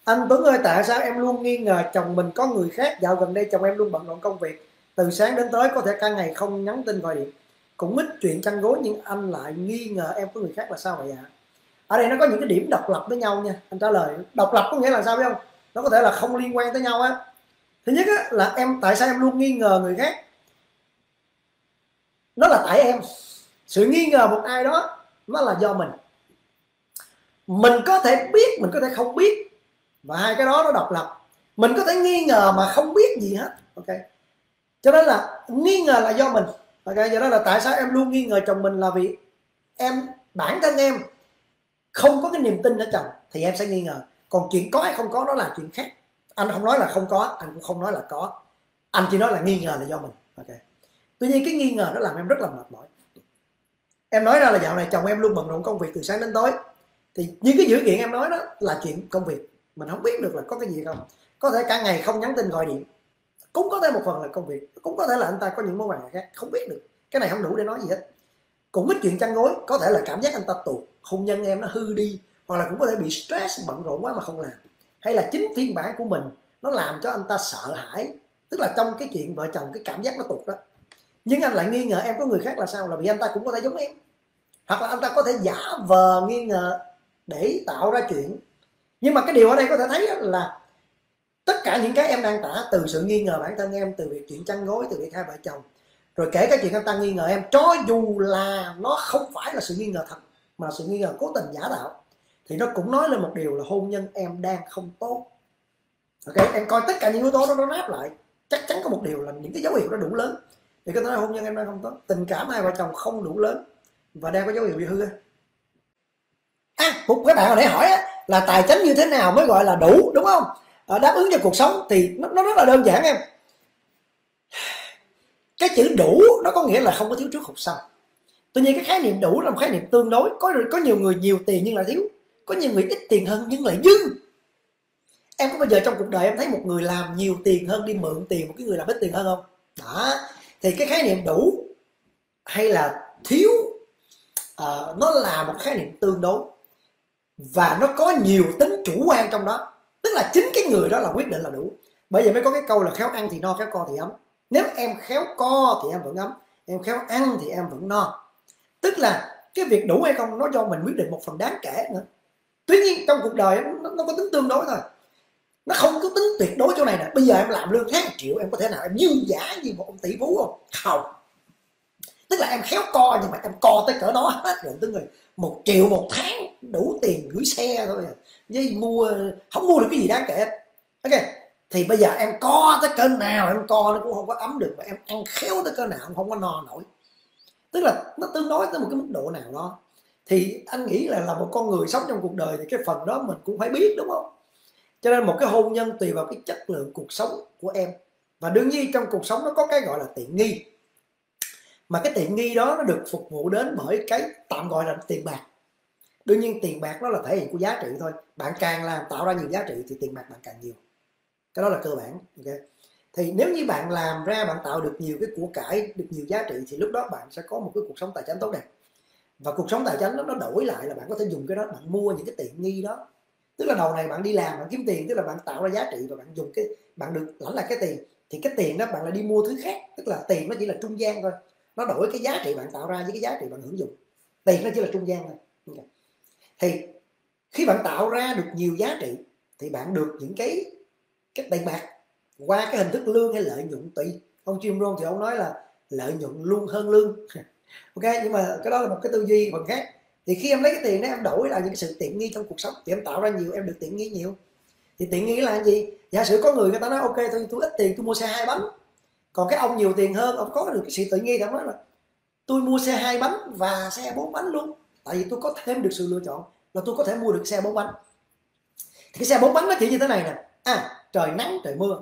Anh Tuấn ơi, tại sao em luôn nghi ngờ chồng mình có người khác? Dạo gần đây chồng em luôn bận rộn công việc, từ sáng đến tối có thể cả ngày không nhắn tin gọi điện, cũng ít chuyện chăn gối, nhưng anh lại nghi ngờ em có người khác là sao vậy ạ? Ở đây nó có những cái điểm độc lập với nhau nha. Anh trả lời độc lập có nghĩa là sao biết không? Nó có thể là không liên quan tới nhau á. Thứ nhất á, là tại sao em luôn nghi ngờ người khác? Nó là tại em. Sự nghi ngờ một ai đó nó là do mình có thể biết, mình có thể không biết, và hai cái đó nó độc lập. Mình có thể nghi ngờ mà không biết gì hết, ok, cho nên là nghi ngờ là do mình, ok. Do đó là tại sao em luôn nghi ngờ chồng mình, là vì bản thân em không có cái niềm tin ở chồng thì em sẽ nghi ngờ. Còn chuyện có hay không có đó là chuyện khác. Anh không nói là không có, anh cũng không nói là có, anh chỉ nói là nghi ngờ là do mình, ok. Tuy nhiên cái nghi ngờ nó làm em rất là mệt mỏi. Em nói ra là dạo này chồng em luôn bận rộn công việc từ sáng đến tối, thì những cái dữ kiện em nói đó là chuyện công việc, mình không biết được là có cái gì không. Có thể cả ngày không nhắn tin gọi điện, cũng có thể một phần là công việc, cũng có thể là anh ta có những mối quan hệ khác, không biết được. Cái này không đủ để nói gì hết. Cũng ít chuyện chăn gối, có thể là cảm giác anh ta tụt, hôn nhân em nó hư đi, hoặc là cũng có thể bị stress bận rộn quá mà không làm, hay là chính phiên bản của mình nó làm cho anh ta sợ hãi. Tức là trong cái chuyện vợ chồng cái cảm giác nó tụt đó. Nhưng anh lại nghi ngờ em có người khác là sao? Là vì anh ta cũng có thể giống em, hoặc là anh ta có thể giả vờ nghi ngờ để tạo ra chuyện. Nhưng mà cái điều ở đây có thể thấy là tất cả những cái em đang tả, từ sự nghi ngờ bản thân em, từ việc chuyện chăn gối, từ việc hai vợ chồng, rồi kể cái chuyện anh ta nghi ngờ em, cho dù là nó không phải là sự nghi ngờ thật mà sự nghi ngờ cố tình giả tạo, thì nó cũng nói lên một điều là hôn nhân em đang không tốt, ok. Em coi tất cả những yếu tố đó nó ráp lại, chắc chắn có một điều là những cái dấu hiệu nó đủ lớn thì có thể nói hôn nhân em đang không tốt, tình cảm hai vợ chồng không đủ lớn và đang có dấu hiệu bị hư. Một cái bạn hồi nãy hỏi là tài chính như thế nào mới gọi là đủ, đúng không? Đáp ứng cho cuộc sống thì nó rất là đơn giản em. Cái chữ đủ nó có nghĩa là không có thiếu trước hụt sau. Tuy nhiên cái khái niệm đủ là một khái niệm tương đối. Có nhiều người nhiều tiền nhưng lại thiếu, có nhiều người ít tiền hơn nhưng lại dư. Em có bao giờ trong cuộc đời em thấy một người làm nhiều tiền hơn đi mượn tiền một cái người làm ít tiền hơn không? Đó, thì cái khái niệm đủ hay là thiếu, nó là một khái niệm tương đối, và nó có nhiều tính chủ quan trong đó. Tức là chính cái người đó là quyết định là đủ. Bởi vậy mới có cái câu là khéo ăn thì no, khéo co thì ấm. Nếu em khéo co thì em vẫn ấm, em khéo ăn thì em vẫn no. Tức là cái việc đủ hay không nó do mình quyết định một phần đáng kể nữa. Tuy nhiên trong cuộc đời nó có tính tương đối thôi, nó không có tính tuyệt đối chỗ này nè. Bây giờ em làm lương tháng 1 triệu, em có thể nào em dư giả như một ông tỷ phú không? Không. Tức là em khéo co nhưng mà em co tới cỡ đó hết rồi. Tức là 1 triệu một tháng đủ tiền gửi xe thôi à, với không mua được cái gì đáng kể. Ok, thì bây giờ em co tới cỡ nào em co nó cũng không có ấm được, và em ăn khéo tới cỡ nào cũng không có no nổi. Tức là nó tương đối tới một cái mức độ nào đó. Thì anh nghĩ là một con người sống trong cuộc đời thì cái phần đó mình cũng phải biết, đúng không? Cho nên một cái hôn nhân tùy vào cái chất lượng cuộc sống của em. Và đương nhiên trong cuộc sống nó có cái gọi là tiện nghi, mà cái tiện nghi đó nó được phục vụ đến bởi cái tạm gọi là tiền bạc. Đương nhiên tiền bạc nó là thể hiện của giá trị thôi. Bạn càng làm tạo ra nhiều giá trị thì tiền bạc bạn càng nhiều, cái đó là cơ bản, ok. Thì nếu như bạn làm ra, bạn tạo được nhiều cái của cải, được nhiều giá trị, thì lúc đó bạn sẽ có một cái cuộc sống tài chính tốt đẹp. Và cuộc sống tài chính nó đổi lại là bạn có thể dùng cái đó, bạn mua những cái tiện nghi đó. Tức là đầu này bạn đi làm, bạn kiếm tiền, tức là bạn tạo ra giá trị và bạn dùng bạn được lãnh lại cái tiền, thì cái tiền đó bạn lại đi mua thứ khác. Tức là tiền nó chỉ là trung gian thôi, nó đổi cái giá trị bạn tạo ra với cái giá trị bạn hưởng dụng. Tiền nó chỉ là trung gian thôi, okay. Thì khi bạn tạo ra được nhiều giá trị thì bạn được những cái tiền bạc qua cái hình thức lương hay lợi nhuận tùy. Ông Jim Rohn thì ông nói là lợi nhuận luôn hơn lương ok, nhưng mà cái đó là một cái tư duy phần khác. Thì khi em lấy cái tiền đó em đổi lại những cái sự tiện nghi trong cuộc sống thì em tạo ra nhiều, em được tiện nghi nhiều. Thì tiện nghi là gì? Giả sử có người ta nói ok tôi ít tiền tôi mua xe 2 bánh, còn cái ông nhiều tiền hơn, ông có được cái sự tiện nghi, ông nói là tôi mua xe 2 bánh và xe 4 bánh luôn, tại vì tôi có thêm được sự lựa chọn là tôi có thể mua được xe 4 bánh. Thì cái xe 4 bánh nó chỉ như thế này nè, trời nắng trời mưa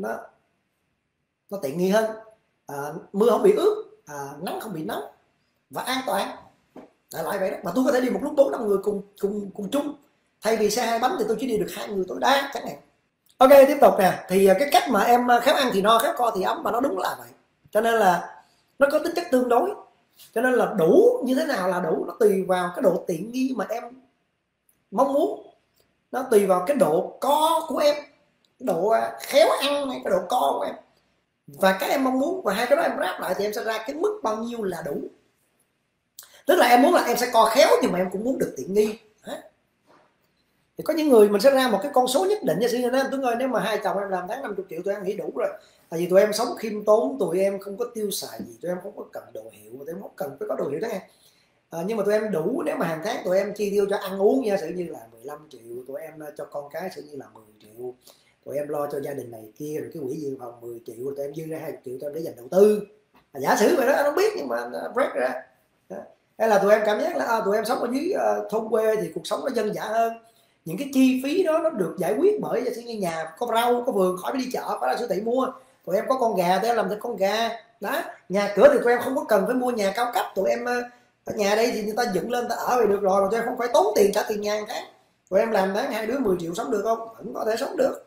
nó tiện nghi hơn, mưa không bị ướt, nắng không bị nóng và an toàn. Đại loại vậy đó. Mà tôi có thể đi một lúc 4-5 người cùng chung, thay vì xe 2 bánh thì tôi chỉ đi được 2 người tối đa chẳng hạn. Ok, tiếp tục nè. Thì cái cách mà em khéo ăn thì no, khéo co thì ấm, mà nó đúng là vậy. Cho nên là nó có tính chất tương đối. Cho nên là đủ như thế nào là đủ, nó tùy vào cái độ tiện nghi mà em mong muốn. nó tùy vào cái độ co của em, độ khéo ăn hay cái độ co của em và cái em mong muốn, và hai cái đó em ráp lại thì em sẽ ra cái mức bao nhiêu là đủ. Tức là em muốn là em sẽ co khéo nhưng mà em cũng muốn được tiện nghi. Thì có những người mình sẽ ra một cái con số nhất định, như sư nói Tuấn ơi, nếu mà hai chồng em làm tháng 50 triệu tụi em nghĩ đủ rồi, tại vì tụi em sống khiêm tốn, tụi em không có tiêu xài gì, tụi em không có cần đồ hiệu, tụi em không cần phải có đồ hiệu đó em. Nhưng mà tụi em đủ, nếu mà hàng tháng tụi em chi tiêu cho ăn uống nha, sử như là 15 triệu, tụi em cho con cái sử như là 10 triệu, tụi em lo cho gia đình này kia, rồi cái quỹ dự phòng 10 triệu, rồi tụi em dư ra 20 triệu tụi em để dành đầu tư. Giả sử vậy đó, anh không biết nhưng mà break ra. Hay là tụi em cảm giác là tụi em sống ở dưới thôn quê thì cuộc sống nó dân dã hơn, những cái chi phí đó nó được giải quyết bởi như nhà có rau có vườn, khỏi phải đi chợ, phải ra siêu thị mua. Tụi em có con gà, tụi em làm thịt con gà đó. Nhà cửa thì tụi em không có cần phải mua nhà cao cấp, tụi em ở nhà đây thì người ta dựng lên ta ở vậy được rồi, mà tụi em không phải tốn tiền trả tiền nhà hàng tháng. Tụi em làm tháng hai đứa 10 triệu sống được không? Vẫn có thể sống được,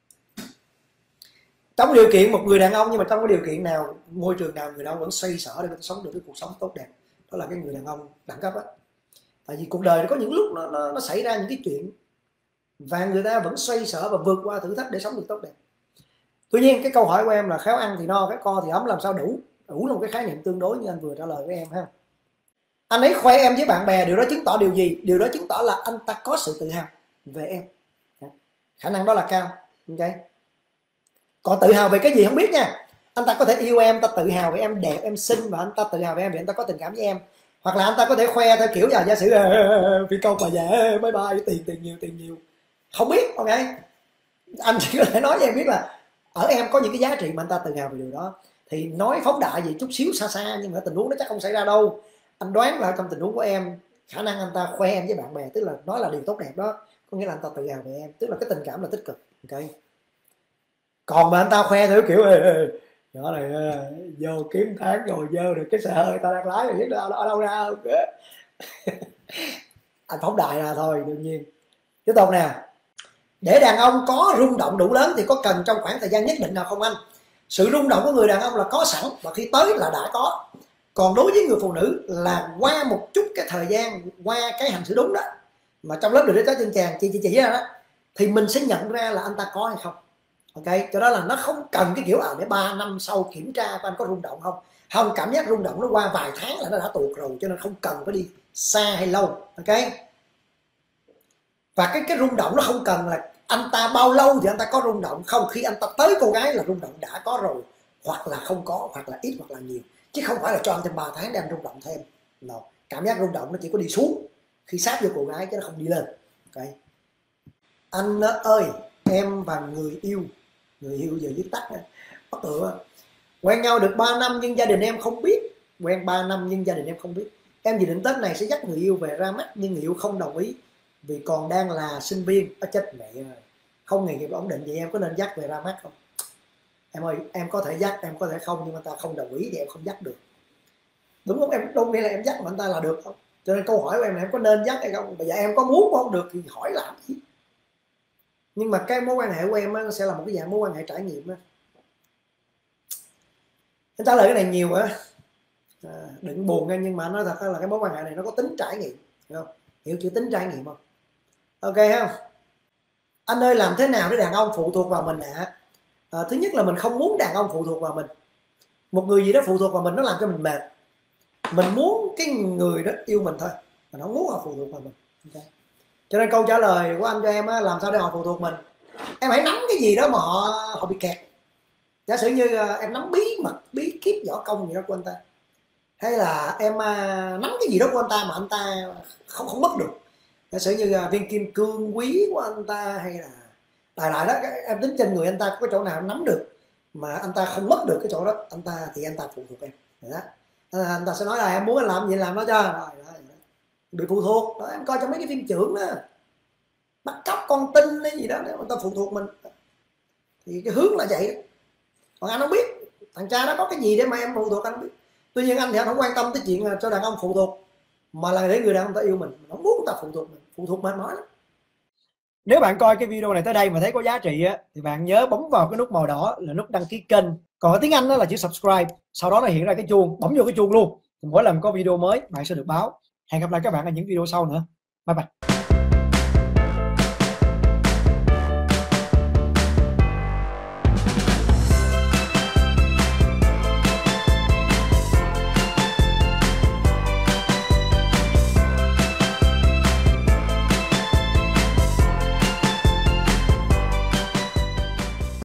trong điều kiện một người đàn ông, nhưng mà trong cái điều kiện nào, môi trường nào người đàn ông vẫn xoay sở để người ta sống được cái cuộc sống tốt đẹp, đó là cái người đàn ông đẳng cấp á. Tại vì cuộc đời có những lúc nó xảy ra những cái chuyện và người ta vẫn xoay sở và vượt qua thử thách để sống được tốt đẹp. Tuy nhiên cái câu hỏi của em là khéo ăn thì no, cái co thì ấm, làm sao đủ? Đủ là một cái khái niệm tương đối như anh vừa trả lời với em ha. Anh ấy khoe em với bạn bè, điều đó chứng tỏ điều gì? Điều đó chứng tỏ là anh ta có sự tự hào về em, khả năng đó là cao. Ok, còn tự hào về cái gì không biết nha. Anh ta có thể yêu em, ta tự hào về em đẹp, em xinh, và anh ta tự hào về em vì anh ta có tình cảm với em. Hoặc là anh ta có thể khoe theo kiểu giả sử phi công mà về bye bye, tiền nhiều, không biết. Ok, anh chỉ có thể nói cho em biết là ở em có những cái giá trị mà anh ta tự hào về điều đó. Thì nói phóng đại gì chút xíu xa xa, nhưng mà tình huống nó chắc không xảy ra đâu. Anh đoán là trong tình huống của em, khả năng anh ta khoe em với bạn bè, tức là nói là điều tốt đẹp đó, có nghĩa là anh ta tự hào về em, tức là cái tình cảm là tích cực. Ok, còn mà anh ta khoe theo kiểu nhỏ này vô kiếm tháng rồi vô được cái xe hơi ta đang lái rồi, biết ở đâu ra không? Anh phóng đại ra thôi, đương nhiên. Tiếp tục nè, để đàn ông có rung động đủ lớn thì có cần trong khoảng thời gian nhất định nào không anh? Sự rung động của người đàn ông là có sẵn và khi tới là đã có. Còn đối với người phụ nữ là qua một chút cái thời gian, qua cái hành xử đúng đó, mà trong lớp Đường Đế Trái Chân Chàng chỉ ra đó, thì mình sẽ nhận ra là anh ta có hay không. Ok, cho đó là nó không cần cái kiểu để 3 năm sau kiểm tra anh có rung động không. Không, cảm giác rung động nó qua vài tháng là nó đã tuột rồi, cho nên không cần phải đi xa hay lâu. Ok, và cái rung động nó không cần là anh ta bao lâu thì anh ta có rung động không, khi anh ta tới cô gái là rung động đã có rồi, hoặc là không có, hoặc là ít hoặc là nhiều, chứ không phải là cho anh thêm 3 tháng để anh rung động thêm. No. Cảm giác rung động nó chỉ có đi xuống khi sát vô cô gái chứ nó không đi lên. Ok, anh ơi, em và người yêu giờ viết tắt có tựa quen nhau được 3 năm nhưng gia đình em không biết. Quen 3 năm nhưng gia đình em không biết. Em dự định Tết này sẽ dắt người yêu về ra mắt nhưng người yêu không đồng ý vì còn đang là sinh viên. Chết mẹ rồi, không nghề nghiệp ổn định, vậy em có nên dắt về ra mắt không? Em ơi, em có thể dắt, em có thể không, nhưng mà ta không đồng ý thì em không dắt được, đúng không? Em đâu nghĩa là em dắt mà anh ta là được không? Cho nên câu hỏi của em là em có nên dắt hay không. Bây giờ em có muốn không được thì hỏi làm gì. Nhưng mà cái mối quan hệ của em nó sẽ là một cái dạng mối quan hệ trải nghiệm á. Em trả lời cái này nhiều á, đừng buồn nha, nhưng mà nói thật là cái mối quan hệ này nó có tính trải nghiệm, hiểu không? Hiểu chữ tính trải nghiệm không? Ok không? Anh ơi, làm thế nào để đàn ông phụ thuộc vào mình ạ? Thứ nhất là mình không muốn đàn ông phụ thuộc vào mình. Một người gì đó phụ thuộc vào mình nó làm cho mình mệt. Mình muốn cái người đó yêu mình thôi, mình không muốn họ phụ thuộc vào mình. Okay. Cho nên câu trả lời của anh cho em á, làm sao để họ phụ thuộc mình? Em hãy nắm cái gì đó mà họ bị kẹt. Giả sử như em nắm bí mật, bí kíp võ công gì đó của anh ta, hay là em nắm cái gì đó của anh ta mà anh ta không mất được. Giả sử như viên kim cương quý của anh ta, hay là đại loại đó, em tính trên người anh ta có cái chỗ nào em nắm được mà anh ta không mất được cái chỗ đó, anh ta thì anh ta phụ thuộc em. Đó. Anh ta sẽ nói là em muốn anh làm gì làm đó cho rồi, bị phụ thuộc đó. Em coi trong mấy cái phim chưởng đó, bắt cóc con tin hay gì đó, nếu người ta phụ thuộc mình thì cái hướng là vậy đó. Còn anh không biết thằng cha đó có cái gì để mà em phụ thuộc, anh không biết. Tuy nhiên anh thì anh không quan tâm tới chuyện cho đàn ông phụ thuộc, mà là để người đàn ông ta yêu mình không muốn người ta phụ thuộc mình. Phụ thuộc mệt mỏi lắm. Nếu bạn coi cái video này tới đây mà thấy có giá trị á, thì bạn nhớ bấm vào cái nút màu đỏ là nút đăng ký kênh. Còn ở tiếng Anh đó là chữ subscribe, sau đó nó hiện ra cái chuông, bấm vô cái chuông luôn. Thì mỗi lần có video mới bạn sẽ được báo. Hẹn gặp lại các bạn ở những video sau nữa. Bye bye.